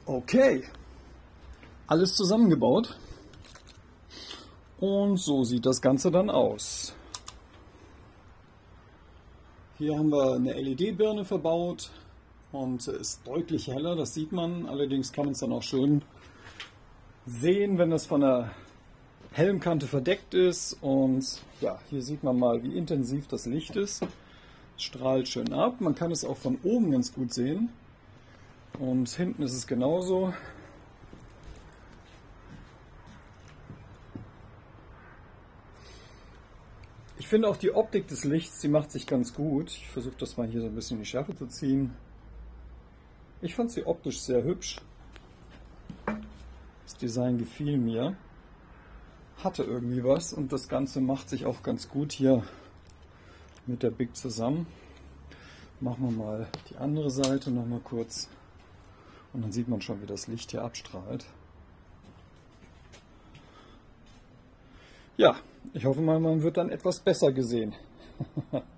Okay, alles zusammengebaut und so sieht das Ganze dann aus. Hier haben wir eine LED-Birne verbaut und ist deutlich heller, das sieht man. Allerdings kann man es dann auch schön sehen, wenn das von der Helmkante verdeckt ist. Und ja, hier sieht man mal, wie intensiv das Licht ist. Es strahlt schön ab. Man kann es auch von oben ganz gut sehen. Und hinten ist es genauso. Ich finde auch die Optik des Lichts, die macht sich ganz gut. Ich versuche das mal hier so ein bisschen in die Schärfe zu ziehen. Ich fand sie optisch sehr hübsch. Das Design gefiel mir. Hatte irgendwie was und das Ganze macht sich auch ganz gut hier mit der Big zusammen. Machen wir mal die andere Seite noch mal kurz. Und dann sieht man schon, wie das Licht hier abstrahlt. Ja, ich hoffe mal, man wird dann etwas besser gesehen.